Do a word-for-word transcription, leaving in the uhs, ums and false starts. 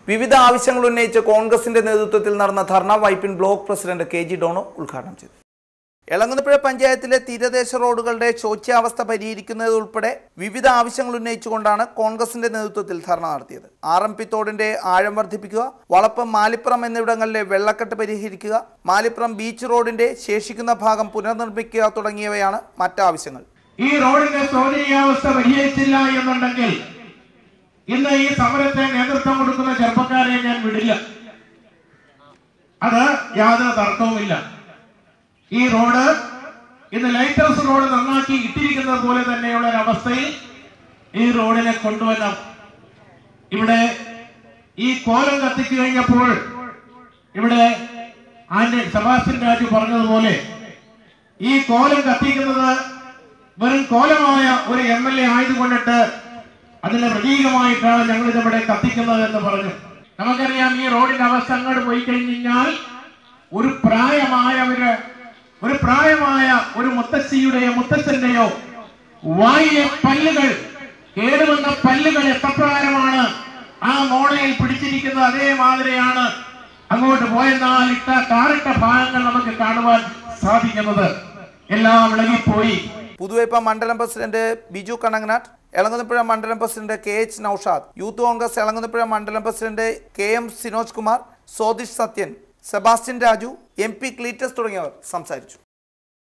വിവിധ ആവശ്യങ്ങൾ ഉന്നയിച്ച് കോൺഗ്രസിന്റെ നേതൃത്വത്തിൽ നടന്ന dharna Vypin block president K G Dono ഉദ്ഘാടനം ചെയ്തു. എളങ്ങുന്നപ്പുഴ പഞ്ചായത്തിലെ തീരദേശ റോഡുകളുടെ ശോച്യാവസ്ഥ പരിഹരിക്കുന്നതുൾപ്പെടെ വിവിധ ആവശ്യങ്ങൾ ഉന്നയിച്ചുകൊണ്ടാണ് കോൺഗ്രസിന്റെ നേതൃത്വത്തിൽ ധർണ നടത്തിയത്. ആർ എം പി തോടിന്റെ ആഴം വർദ്ധിപ്പിക്കുക, വളപ്പം മാലിപ്പുറം എന്നിവിടങ്ങളിലെ വെള്ളക്കെട്ട് പരിഹരിക്കുക, മാലിപ്പുറം ബീച്ച് റോഡിന്റെ ശേഷിക്കുന്ന ഭാഗം പുനർനിർമ്മിക്കുക തുടങ്ങിയവയാണ് മറ്റാവശ്യങ്ങൾ. ഈ റോഡിന്റെ ശോചനീയാവസ്ഥ പരിഹരിച്ചില്ല എന്നുണ്ടെങ്കിൽ ഇന്ന് ഈ സമരത്തെ നേതൃത്വം കൊടുക്കുന്ന ചെറുപ്പക്കാരെ ഞാൻ വിടില്ല. അത് യാതൊരു തർക്കവുമില്ല. ഈ റോഡ് ഇന്ന് ലൈറ്റ് ഹൗസ് റോഡ് നന്നാക്കി ഇട്ടിരിക്കുന്നത് പോലെ തന്നെയുള്ള ഒരു അവസ്ഥയിൽ ഈ റോഡിനെ കൊണ്ടുവരണം. ഇവിടെ ഈ കോലം കത്തിച്ചു കഴിഞ്ഞപ്പോൾ ഇവിടെ ആന്റ സെബാസ്റ്റ്യൻ രാജു പറഞ്ഞതുപോലെ ഈ കോലം കത്തിക്കുന്നത് വെറും കോലമായ ഒരു എം എൽ എ ആയതുകൊണ്ടിട്ട് അതിന്റെ പ്രതീകമായിട്ടാണ് ഞങ്ങൾ ഇതിവിടെ കത്തിക്കുന്നത് എന്ന് പറഞ്ഞു. നമുക്കറിയാം ഈ റോഡിന്റെ അവസ്ഥ അങ്ങോട്ട് പോയി കഴിഞ്ഞാൽ ഒരു പ്രായമായ ഒരു ഒരു പ്രായമായ ഒരു മുത്തശ്ശിയുടെയോ മുത്തച്ഛന്റെയോ വായിലെ പല്ലുകൾ കേടുവന്ന പല്ലുകൾ എത്രപ്രകാരമാണ് ആ മോണയിൽ പിടിച്ചിരിക്കുന്നത് അതേമാതിരിയാണ് അങ്ങോട്ട് പോയെന്നാൽ ഇട്ട കാറിട്ട ഭാഗങ്ങൾ നമുക്ക് കാണുവാൻ സാധിക്കുന്നത്. എല്ലാം ഇളകിപ്പോയി. പുതുവൈപ്പ മണ്ഡലം പ്രസിഡന്റ് ബിജു കണങ്ങനാട്ട്, എളങ്ങുന്നപ്പുഴ മണ്ഡലം president K H Noushad, youth Congress Elamkunnapuzha മണ്ഡലം president K M Sinoj Kumar, Sodish Sathyan, Sebastian Raju, M P Cleetus തുടങ്ങിയവർ സംസാരിച്ചു.